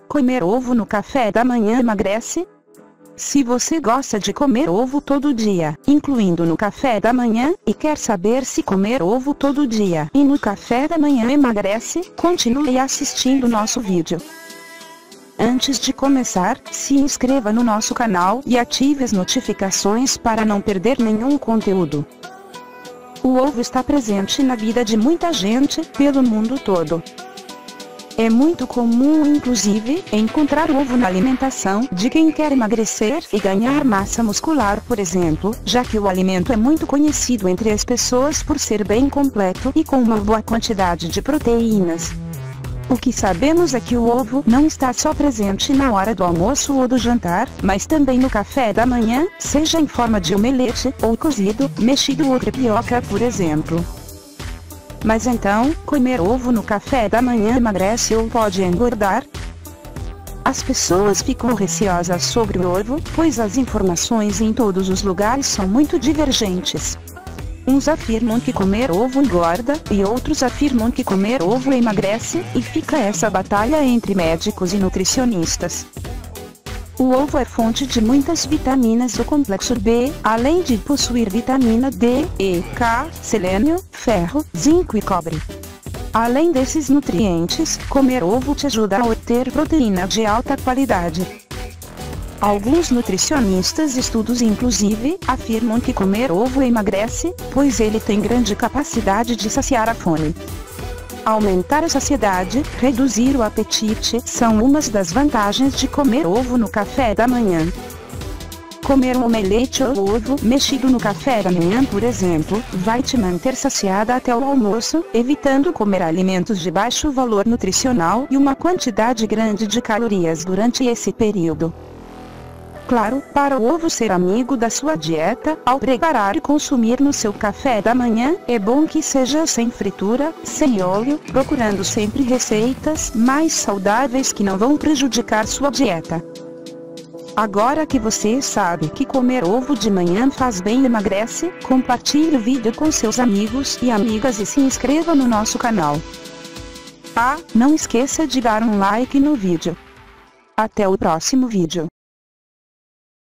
Comer ovo no café da manhã emagrece? Se você gosta de comer ovo todo dia, incluindo no café da manhã, e quer saber se comer ovo todo dia e no café da manhã emagrece, continue assistindo nosso vídeo. Antes de começar, se inscreva no nosso canal e ative as notificações para não perder nenhum conteúdo. O ovo está presente na vida de muita gente, pelo mundo todo. É muito comum, inclusive, encontrar ovo na alimentação de quem quer emagrecer e ganhar massa muscular, por exemplo, já que o alimento é muito conhecido entre as pessoas por ser bem completo e com uma boa quantidade de proteínas. O que sabemos é que o ovo não está só presente na hora do almoço ou do jantar, mas também no café da manhã, seja em forma de omelete, ou cozido, mexido ou crepioca, por exemplo. Mas então, comer ovo no café da manhã emagrece ou pode engordar? As pessoas ficam receosas sobre o ovo, pois as informações em todos os lugares são muito divergentes. Uns afirmam que comer ovo engorda, e outros afirmam que comer ovo emagrece, e fica essa batalha entre médicos e nutricionistas. O ovo é fonte de muitas vitaminas do complexo B, além de possuir vitamina D, E, K, selênio, ferro, zinco e cobre. Além desses nutrientes, comer ovo te ajuda a obter proteína de alta qualidade. Alguns nutricionistas e estudos inclusive, afirmam que comer ovo emagrece, pois ele tem grande capacidade de saciar a fome. Aumentar a saciedade, reduzir o apetite, são umas das vantagens de comer ovo no café da manhã. Comer um omelete ou ovo mexido no café da manhã, por exemplo, vai te manter saciada até o almoço, evitando comer alimentos de baixo valor nutricional e uma quantidade grande de calorias durante esse período. Claro, para o ovo ser amigo da sua dieta, ao preparar e consumir no seu café da manhã, é bom que seja sem fritura, sem óleo, procurando sempre receitas mais saudáveis que não vão prejudicar sua dieta. Agora que você sabe que comer ovo de manhã faz bem e emagrece, compartilhe o vídeo com seus amigos e amigas e se inscreva no nosso canal. Ah, não esqueça de dar um like no vídeo. Até o próximo vídeo.